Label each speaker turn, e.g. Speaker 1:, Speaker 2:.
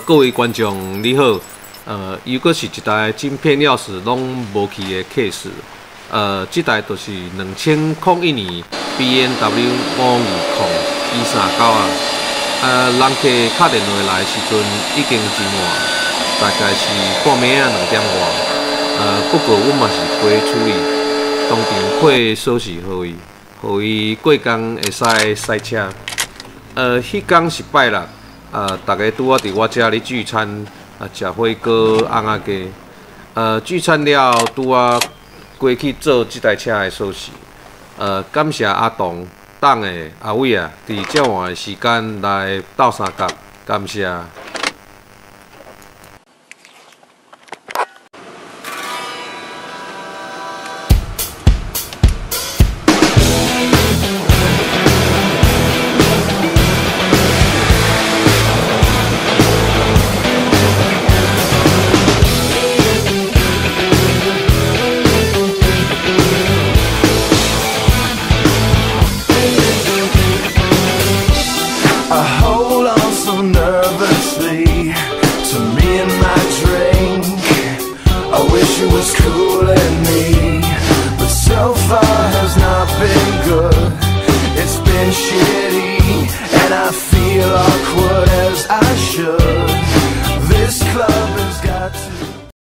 Speaker 1: 各位观众你好，又阁是一台晶片钥匙拢无去的 case，这台就是2001年 BMW 520E39啊，人客打电话来的时阵已经真晚，大概是半暝啊2点外，不过阮嘛是过处理，当场配锁匙互伊过工会使驶车。迄天是拜六。大家拄好伫我遮咧聚餐，食火锅、翁仔鸡。聚餐了后，拄好过去做即台车的锁匙。感谢阿东、党的阿伟啊，伫遮晚的时间来斗相共，感谢。
Speaker 2: She was cooling me, but so far has not been good. It's been